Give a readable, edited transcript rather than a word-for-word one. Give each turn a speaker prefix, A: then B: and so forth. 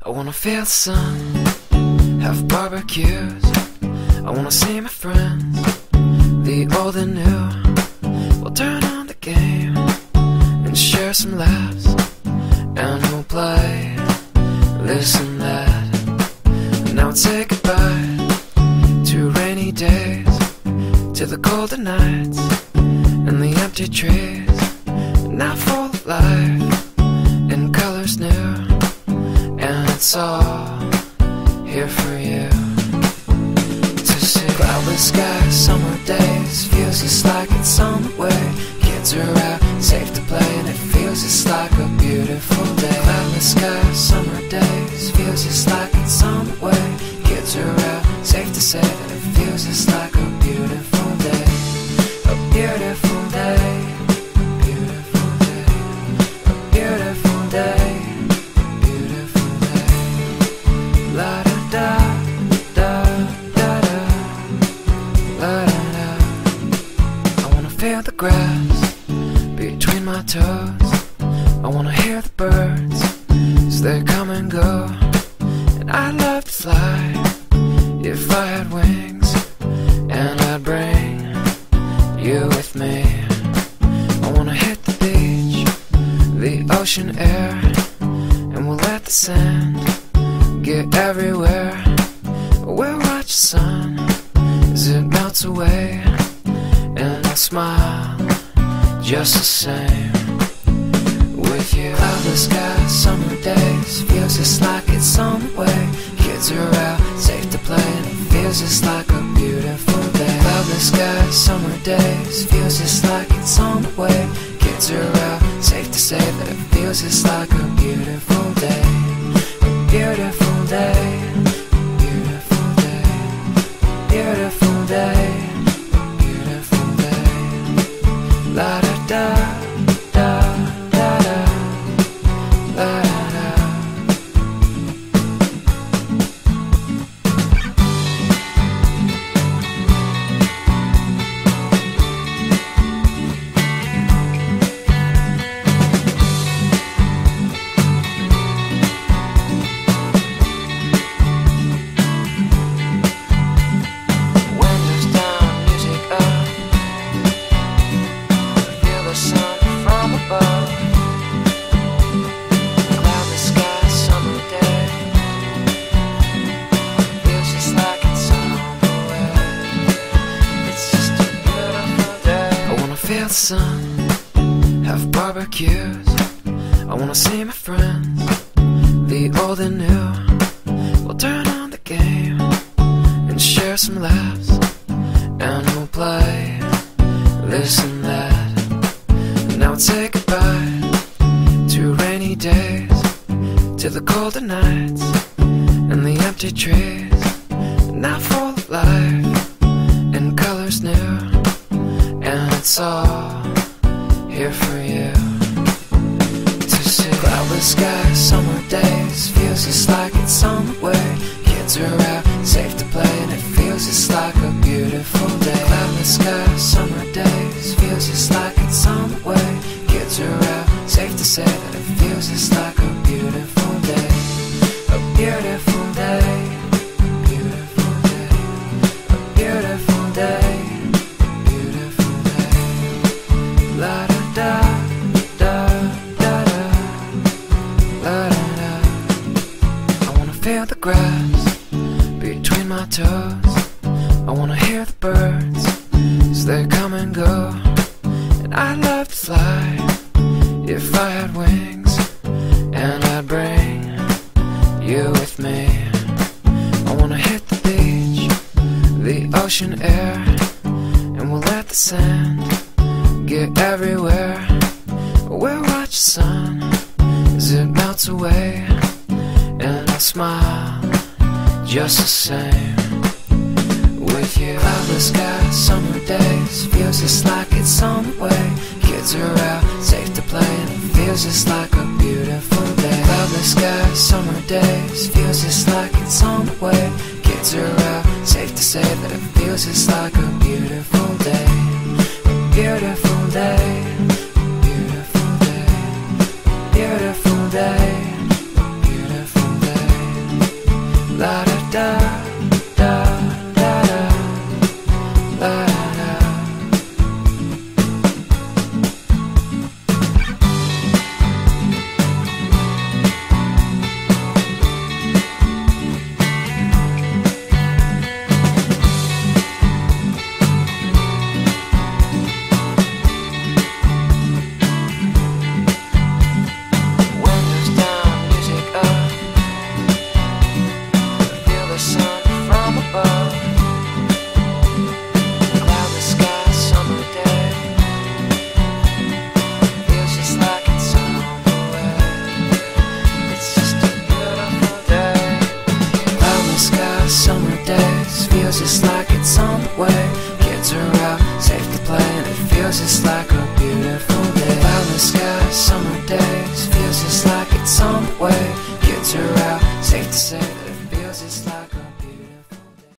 A: I wanna feel the sun, have barbecues. I wanna see my friends, the old and new. We'll turn on the game and share some laughs, and we'll play this and that. And now we'll say goodbye to rainy days, to the colder nights and the empty trees. Now full of life and colors new, and it's all here for you to see. Cloudless skies, summer days, feels just like it's on the way. Kids are out, safe to play, and it feels just like a beautiful day. Cloudless skies, summer days, feels just like it's on the way. Kids are out, safe to say that it feels just like a beautiful day. A beautiful day. Feel the grass between my toes. I wanna hear the birds as they come and go. And I'd love to fly if I had wings, and I'd bring you with me. I wanna hit the beach, the ocean air, and we'll let the sand get everywhere. We'll watch the sun as it melts away, and I'll smile just the same with you. Cloudless skies, summer days, feels just like it's on the way. Kids are out, safe to play, and it feels just like a beautiful day. Cloudless skies, summer days, feels just like it's on the way. Kids are out, safe to say that it feels just like a beautiful day. A beautiful day, beautiful day, beautiful day. La da da da da da la da da. Windows down, music up, sun from above. Cloudless sky, summer day, feels just like it's on the way. It's just a beautiful day. I wanna feel the sun, have barbecues. I wanna see my friends, the old and new. We'll turn on the game and share some laughs, and we'll play this and that. Now we'll say goodbye to rainy days, to the colder nights and the empty trees. Now full of life and colors new, and it's all here for you to see. Cloudless skies, summer days, feels just like it's on the way. Kids are out, safe to play, and it feels just like a beautiful day. Cloudless skies, summer days, feels just like it's on the way. Kids are out, safe to say that it feels just like a beautiful day. A beautiful day, beautiful day, a beautiful day, beautiful day. La da da da da da la da da. I wanna feel the grass between my toes. I wanna hear the birds as they come and go. And I'd love to fly if I had wings, and I'd bring you with me. I wanna hit the beach, the ocean air, and we'll let the sand get everywhere. We'll watch the sun as it melts away, and I'll smile just the same with you. Cloudless skies, summer days, feels just like it's on the way. Kids are out, safe to play, and it feels just like a beautiful day. Cloudless skies, summer days, feels just like it's on the way. Kids are out, safe to say that it feels just like a beautiful day. A beautiful day, beautiful day, beautiful day, beautiful day. da da da da da da. Feels just like it's on the way. Kids are out, safe to play, and it feels just like a beautiful day. Cloudless sky, summer days. Feels just like it's on the way. Kids are out, safe to say that it feels just like a